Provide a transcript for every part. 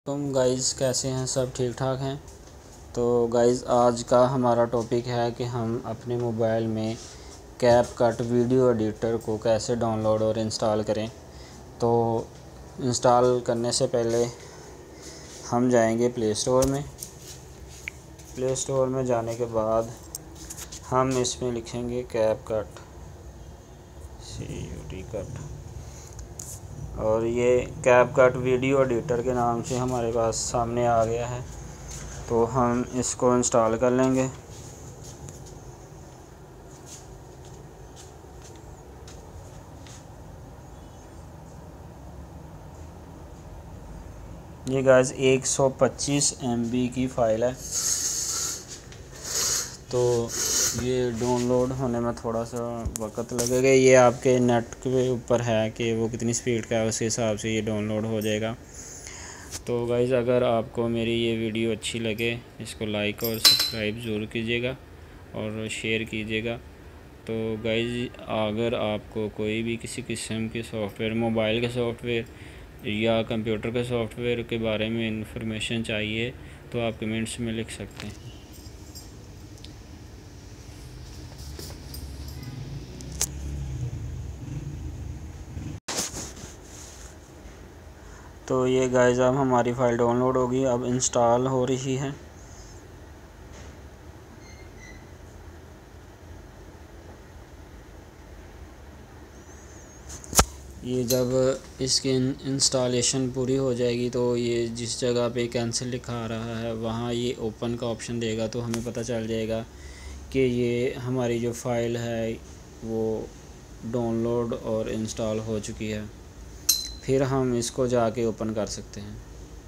तुम गाइज़ कैसे हैं? सब ठीक ठाक हैं? तो गाइज़ आज का हमारा टॉपिक है कि हम अपने मोबाइल में कैपकट वीडियो एडिटर को कैसे डाउनलोड और इंस्टॉल करें। तो इंस्टॉल करने से पहले हम जाएंगे प्ले स्टोर में। प्ले स्टोर में जाने के बाद हम इसमें लिखेंगे कैपकट CUT और ये कैपकट वीडियो एडिटर के नाम से हमारे पास सामने आ गया है। तो हम इसको इंस्टॉल कर लेंगे। ये गाइस 125 MB की फ़ाइल है। तो ये डाउनलोड होने में थोड़ा सा वक्त लगेगा। ये आपके नेट के ऊपर है कि वो कितनी स्पीड का है, उस हिसाब से ये डाउनलोड हो जाएगा। तो गाइज़ अगर आपको मेरी ये वीडियो अच्छी लगे इसको लाइक और सब्सक्राइब ज़रूर कीजिएगा और शेयर कीजिएगा। तो गाइज़ अगर आपको कोई भी किसी किस्म के सॉफ्टवेयर, मोबाइल के सॉफ्टवेयर या कंप्यूटर के सॉफ्टवेयर के बारे में इंफॉर्मेशन चाहिए तो आप कमेंट्स में लिख सकते हैं। तो ये गाइज़ अब हमारी फ़ाइल डाउनलोड होगी, अब इंस्टॉल हो रही है। ये जब इसकी इंस्टॉलेशन पूरी हो जाएगी तो ये जिस जगह पे कैंसिल लिखा आ रहा है वहाँ ये ओपन का ऑप्शन देगा, तो हमें पता चल जाएगा कि ये हमारी जो फ़ाइल है वो डाउनलोड और इंस्टॉल हो चुकी है। फिर हम इसको जाके ओपन कर सकते हैं।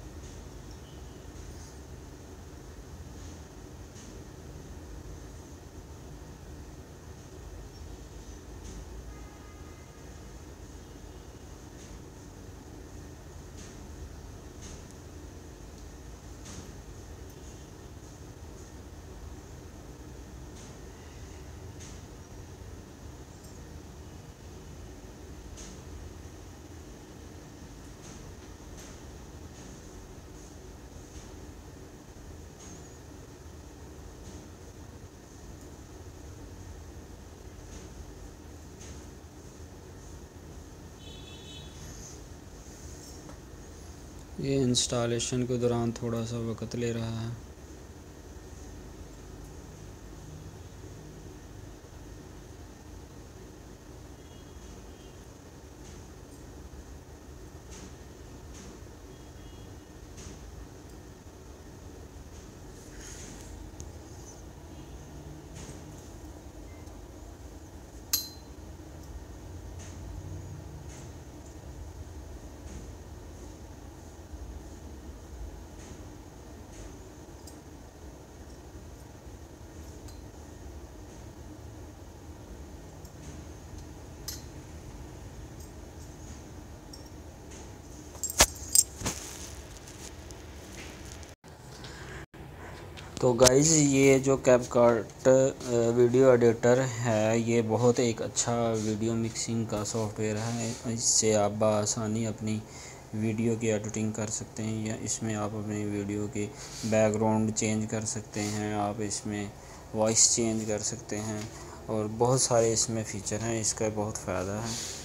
ये इंस्टॉलेशन के दौरान थोड़ा सा वक्त ले रहा है। तो गाइज़ ये जो कैपकट वीडियो एडिटर है ये बहुत एक अच्छा वीडियो मिक्सिंग का सॉफ्टवेयर है। इससे आप बआसानी अपनी वीडियो की एडिटिंग कर सकते हैं या इसमें आप अपनी वीडियो के बैकग्राउंड चेंज कर सकते हैं, आप इसमें वॉइस चेंज कर सकते हैं और बहुत सारे इसमें फ़ीचर हैं। इसका बहुत फ़ायदा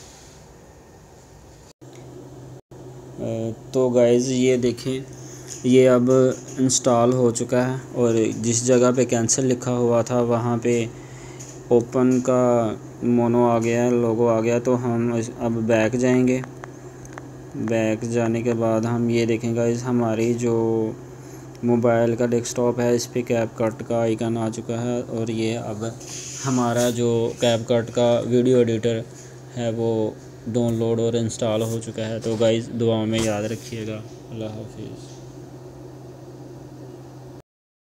है। तो गाइज़ ये देखें, ये अब इंस्टॉल हो चुका है और जिस जगह पे कैंसिल लिखा हुआ था वहाँ पे ओपन का मोनो आ गया है, लोगो आ गया। तो हम अब बैक जाएंगे। बैक जाने के बाद हम ये देखेंगे इस हमारी जो मोबाइल का डेस्कटॉप है इस पे कैपकट का आइकन आ चुका है और ये अब हमारा जो कैपकट का वीडियो एडिटर है वो डाउनलोड और इंस्टॉल हो चुका है। तो गाइज़ दुआ में याद रखिएगा। अल्लाह हाफिज़।